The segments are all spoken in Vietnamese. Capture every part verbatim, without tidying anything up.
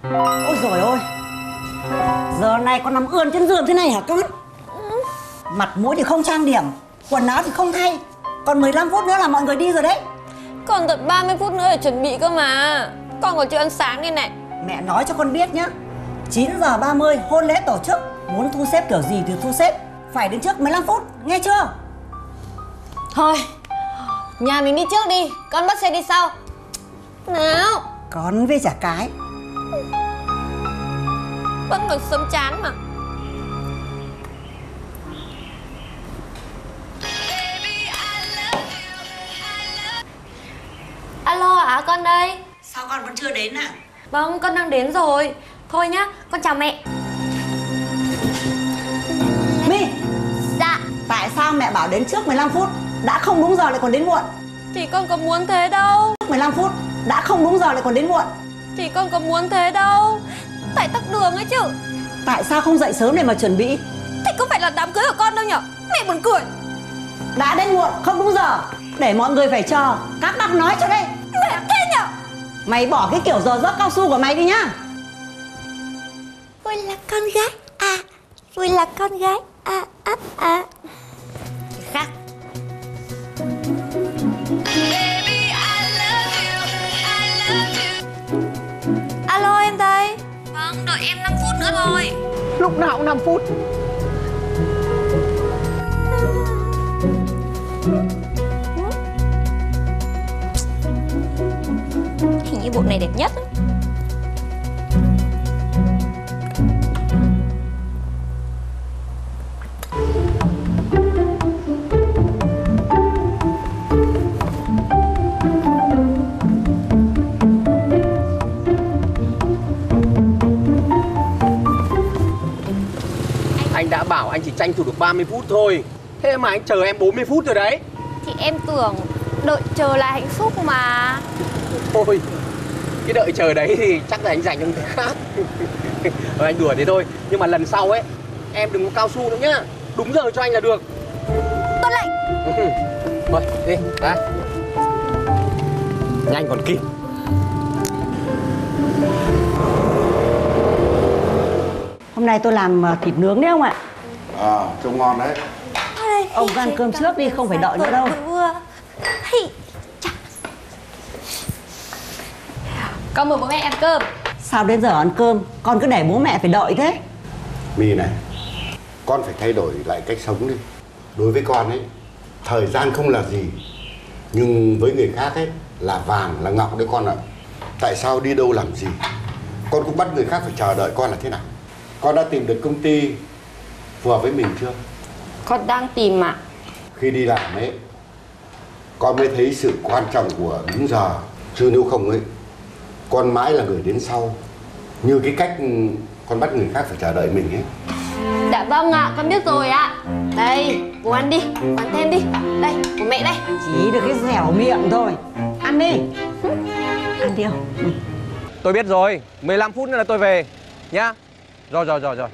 Ôi giời ơi, giờ này con nằm ươn trên giường thế này hả con? Mặt mũi thì không trang điểm, quần áo thì không thay, còn mười lăm phút nữa là mọi người đi rồi đấy. Còn tận ba mươi phút nữa để chuẩn bị cơ mà. Con còn chưa ăn sáng đây này. Mẹ nói cho con biết nhá, chín giờ ba mươi hôn lễ tổ chức, muốn thu xếp kiểu gì thì thu xếp, phải đến trước mười lăm phút, nghe chưa? Thôi, nhà mình đi trước đi, con bắt xe đi sau. Nào. Con với chả cái. Vẫn còn sớm chán mà. Alo ạ, à, con đây. Sao con vẫn chưa đến à? Vâng, con đang đến rồi. Thôi nhá, con chào mẹ. My. Dạ. Tại sao mẹ bảo đến trước mười lăm phút, đã không đúng giờ lại còn đến muộn? Thì con có muốn thế đâu. mười lăm phút, đã không đúng giờ lại còn đến muộn. Thì con có muốn thế đâu. Tại tắc đường ấy chứ. Tại sao không dậy sớm để mà chuẩn bị? Thì có phải là đám cưới của con đâu nhở? Mẹ buồn cười. Đã đến muộn, không đúng giờ, để mọi người phải chờ. Các bác nói cho đây. Mẹ thế nhở? Mày bỏ cái kiểu giờ giấc cao su của mày đi nhá. Vui là con gái à, vui là con gái à à à. Khác. Alo em đây. Vâng, đợi em năm phút nữa thôi. Lúc nào cũng năm phút. Hình như bộ này đẹp nhất. Anh đã bảo anh chỉ tranh thủ được ba mươi phút thôi. Thế mà anh chờ em bốn mươi phút rồi đấy. Thì em tưởng đợi chờ là hạnh phúc mà. Thôi, cái đợi chờ đấy thì chắc là anh dành cho người khác. Ờ, anh đùa thế thôi. Nhưng mà lần sau ấy, em đừng có cao su nữa nhá. Đúng giờ cho anh là được. Tuân lệnh. Thôi, đi, ra. Nhanh còn kịp. Hôm nay tôi làm thịt nướng đấy không ạ? À, trông ngon đấy. Ông ăn cơm trước đi, không phải đợi nữa đâu. Con mời bố mẹ ăn cơm. Sao đến giờ ăn cơm, con cứ để bố mẹ phải đợi thế? My này, con phải thay đổi lại cách sống đi. Đối với con ấy, thời gian không là gì, nhưng với người khác ấy là vàng, là ngọc đấy con ạ. Tại sao đi đâu làm gì, con cũng bắt người khác phải chờ đợi con là thế nào? Con đã tìm được công ty phù hợp với mình chưa? Con đang tìm ạ. Khi đi làm ấy, con mới thấy sự quan trọng của đúng giờ. Chứ nếu không ấy, con mãi là người đến sau. Như cái cách con bắt người khác phải chờ đợi mình ấy. Dạ vâng ạ, con biết rồi ạ. Đây, bố ăn đi, ăn thêm đi. Đây, của mẹ đây. Chỉ được cái dẻo miệng thôi. Ăn đi. Ăn đi không? Ừ. Tôi biết rồi, mười lăm phút nữa là tôi về nhá. Rồi rồi rồi rồi.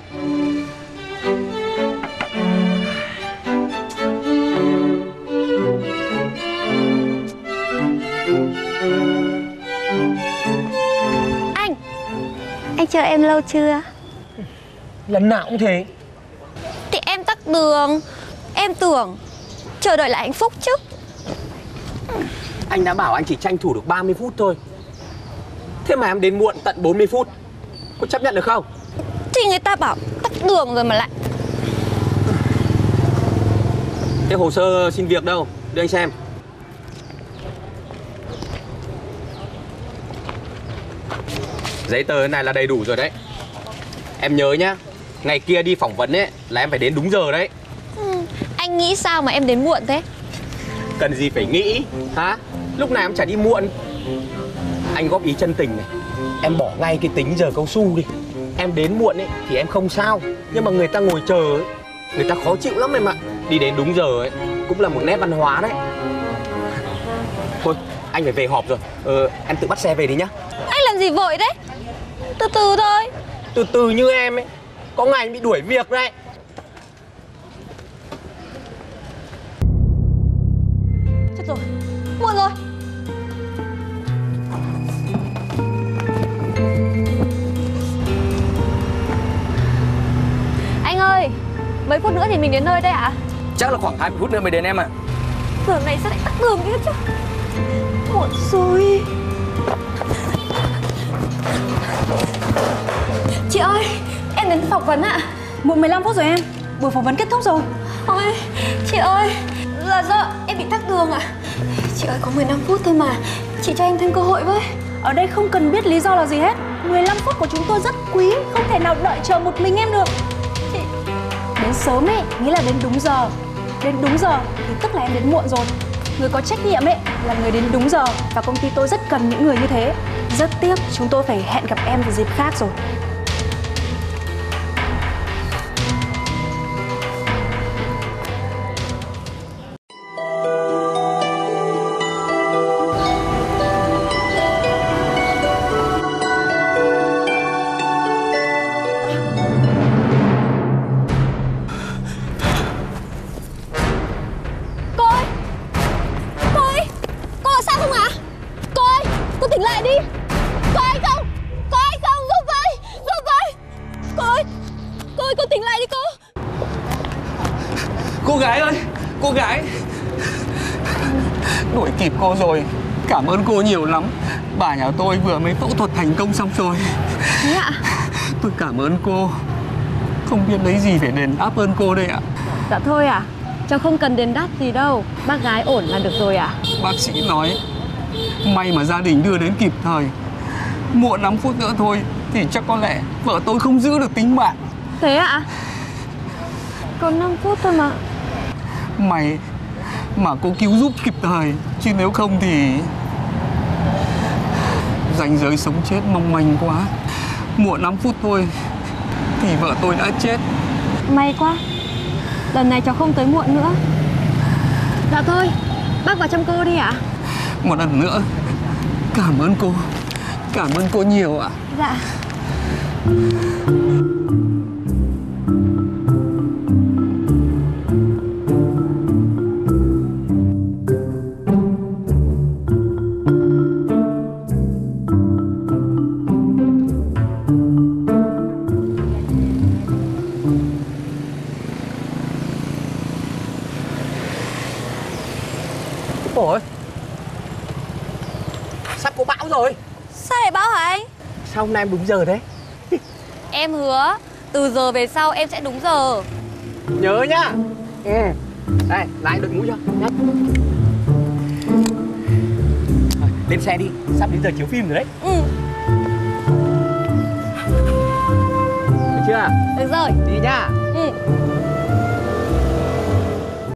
Anh, anh chờ em lâu chưa? Lần nào cũng thế. Thì em tắc đường. Em tưởng chờ đợi là hạnh phúc chứ. Anh đã bảo anh chỉ tranh thủ được ba mươi phút thôi. Thế mà em đến muộn tận bốn mươi phút. Có chấp nhận được không? Thì người ta bảo tắc đường rồi mà lại. Thế hồ sơ xin việc đâu? Đưa anh xem. Giấy tờ này là đầy đủ rồi đấy. Em nhớ nhá, ngày kia đi phỏng vấn ấy là em phải đến đúng giờ đấy. Ừ, anh nghĩ sao mà em đến muộn thế? Cần gì phải nghĩ, hả? Lúc nào em chả đi muộn. Anh góp ý chân tình này, em bỏ ngay cái tính giờ cao su đi. Em đến muộn ấy thì em không sao, nhưng mà người ta ngồi chờ ấy, người ta khó chịu lắm em ạ. Đi đến đúng giờ ấy cũng là một nét văn hóa đấy. Thôi, anh phải về họp rồi. Ờ, em tự bắt xe về đi nhá. Anh làm gì vội đấy? Từ từ thôi. Từ từ như em ấy, có ngày anh bị đuổi việc đấy. Chết rồi, muộn rồi. Mấy phút nữa thì mình đến nơi đây ạ? Chắc là khoảng hai mươi phút nữa mới đến em ạ. Đường này sao lại tắc đường thế chứ? Muộn rồi. Chị ơi, em đến phỏng vấn ạ. Muộn mười lăm phút rồi em. Buổi phỏng vấn kết thúc rồi. Ôi, chị ơi, là do em bị tắc đường ạ. Chị ơi, có mười lăm phút thôi mà. Chị cho em thêm cơ hội với. Ở đây không cần biết lý do là gì hết. mười lăm phút của chúng tôi rất quý, không thể nào đợi chờ một mình em được. Chị... Đến sớm ấy, nghĩa là đến đúng giờ. Đến đúng giờ thì tức là em đến muộn rồi. Người có trách nhiệm ấy là người đến đúng giờ. Và công ty tôi rất cần những người như thế. Rất tiếc chúng tôi phải hẹn gặp em vào dịp khác rồi. Cô gái ơi, cô gái. Đuổi kịp cô rồi. Cảm ơn cô nhiều lắm. Bà nhà tôi vừa mới phẫu thuật thành công xong rồi. Thế ạ? Tôi cảm ơn cô. Không biết lấy gì để đền đáp ơn cô đây ạ. Dạ thôi à, cháu không cần đền đáp gì đâu. Bác gái ổn là được rồi ạ. Bác sĩ nói may mà gia đình đưa đến kịp thời. Muộn năm phút nữa thôi thì chắc có lẽ vợ tôi không giữ được tính mạng. Thế ạ? Còn năm phút thôi mà. May mà cô cứu giúp kịp thời, chứ nếu không thì ranh giới sống chết mong manh quá. Muộn năm phút thôi thì vợ tôi đã chết. May quá, lần này cháu không tới muộn nữa. Dạ thôi, bác vào chăm cô đi ạ. Một lần nữa cảm ơn cô. Cảm ơn cô nhiều ạ. Dạ. Ôi, sắp có bão rồi. Sao lại báo hả anh? Sao hôm nay em đúng giờ thế? Em hứa, từ giờ về sau em sẽ đúng giờ. Nhớ nhá. Ừ. Đây, lại đội mũ cho nhá. Rồi, lên xe đi, sắp đến giờ chiếu phim rồi đấy. Ừ. Được chưa? Được rồi. Đi nhá. Ừ.